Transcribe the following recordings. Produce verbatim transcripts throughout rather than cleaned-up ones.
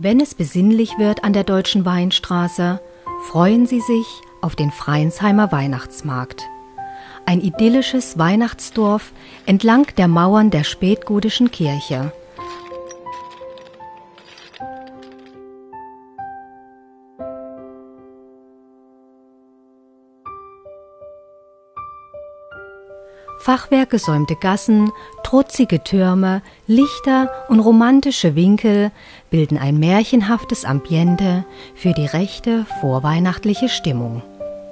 Wenn es besinnlich wird an der Deutschen Weinstraße, freuen Sie sich auf den Freiensheimer Weihnachtsmarkt. Ein idyllisches Weihnachtsdorf entlang der Mauern der spätgotischen Kirche. Fachwerkgesäumte Gassen, trutzige Türme, Lichter und romantische Winkel bilden ein märchenhaftes Ambiente für die rechte vorweihnachtliche Stimmung.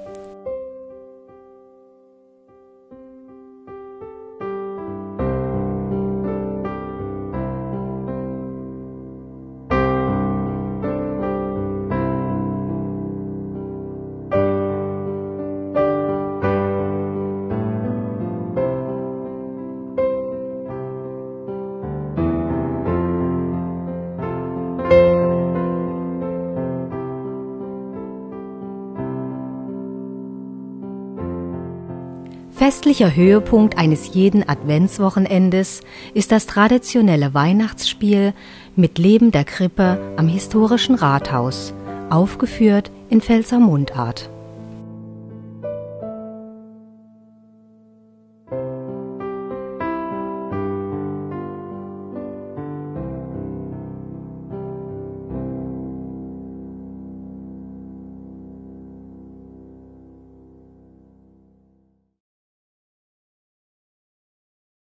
Festlicher Höhepunkt eines jeden Adventswochenendes ist das traditionelle Weihnachtsspiel mit Leben der Krippe am historischen Rathaus, aufgeführt in Pfälzer Mundart.